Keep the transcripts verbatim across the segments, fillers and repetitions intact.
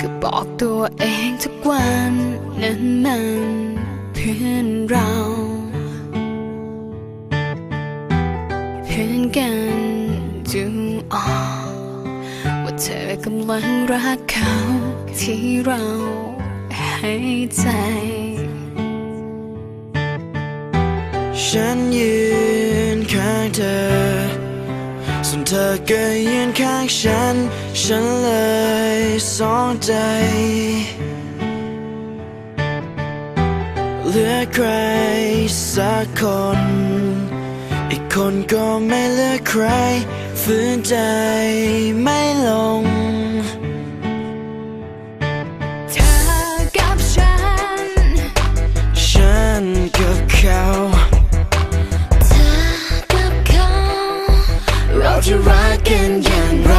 ก็บอกตัวเองทุกวันนั้นมันเพื่อนเราเพื่อนกันดูออกว่าเธอกำลังรักเขาที่เราให้ใจฉันยืนข้างเธอส่วนเธอก็ยืนข้างฉันฉันเลยสองใจเหลือใครสักคนอีกคนก็ไม่เหลือใครฝืนใจไม่ลงเธอกับฉันฉันกับเขาเธอกับเขาเราจะรักกันอย่างไร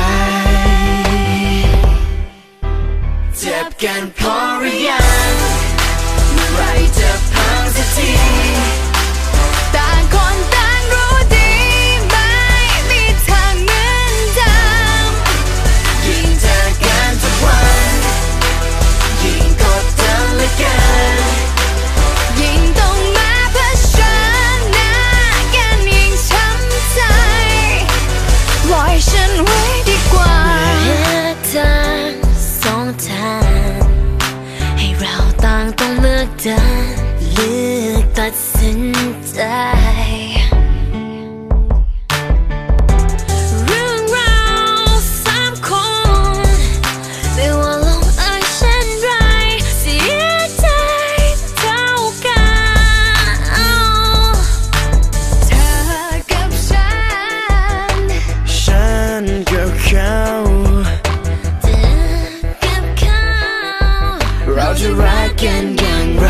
เจ็บกันพอหรือยังเมื่อไรจะพังสักทีต่างคนต่างรู้ดีไม่มีทางเหมือนเดิมยิ่งเจอกันทุกวันยิ่งกดดันเหลือเกินยิ่งต้องมาเผชิญหน้ากันยิ่งช้ำใจปล่อยฉันไว้ดีกว่าเหตุทางสองทางให้เราต่างต้องเลือกเดินเลือกตัดสินใจเรื่องราวสามคนไม่ว่าลงเอยเช่นไรเสียใจเท่ากันเธอกับฉันฉันกับเขาเธอกับเขาเราจะรักกันอย่างไร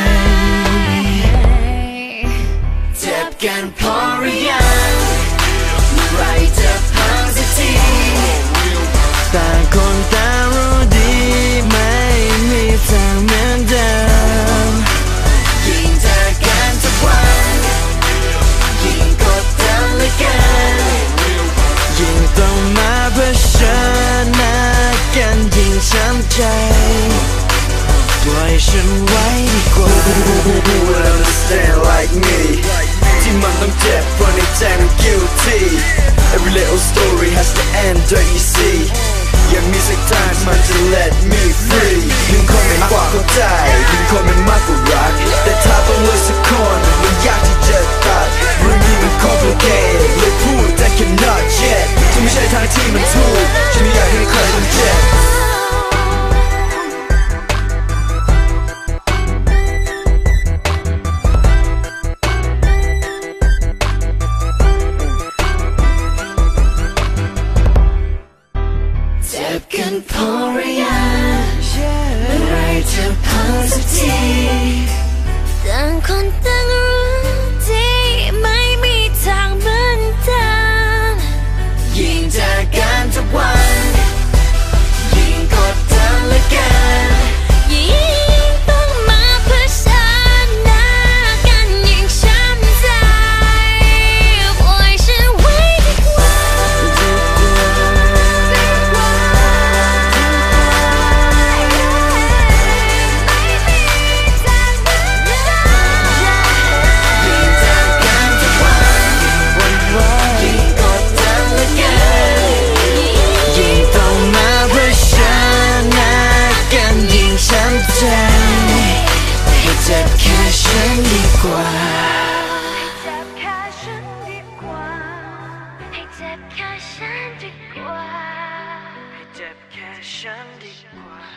เจ็บกันพอหรือยังเมื่อไรจะพังสักทีต่างคนต่างรู้ดีไม่มีทางเหมือนเดิมยิ่งเจอกันทุกวันยิ่งกดดันเหลือเกินยิ่งต้องมาเผชิญหน้ากันยิ่งช้ำใจปล่อยฉันไว้ดีกว่า Who would understand like me ที่มันต้องเจ็บเพราะในใจมัน guilty Every little story has to end don't you see ยังมีสักทางมันจะ let me free หนึ่งคนไม่มากกว่าเข้าใจหนึ่งคนไม่มากกว่ารักแต่ถ้าต้องเลือกสักคนมันยากที่จะตัดเรื่องนี้มัน complicated เลยพูดแต่ cannot yet ที่ไม่ใช่ทางที่มันถูกฉันไม่อยากให้ใครต้องเจ็บเจ็บกันพอหรือยังเมื่อไรจะพังสักทีต่างคนต่างรู้ดีไม่มีทางเหมือนเดิมยิ่งเจอกันทุกวันยิ่งกดดันเหลือเกินยิ่งต้องมาเผชิญหน้ากันยิ่งช้ำใจปล่อยฉันไว้ดีกว่าให้เจ็บแค่ฉันดีกว่าให้เจ็บแค่ฉันดีกว่าให้เจ็บแค่ฉันดีกว่าให้เจ็บแค่ฉันดีกว่า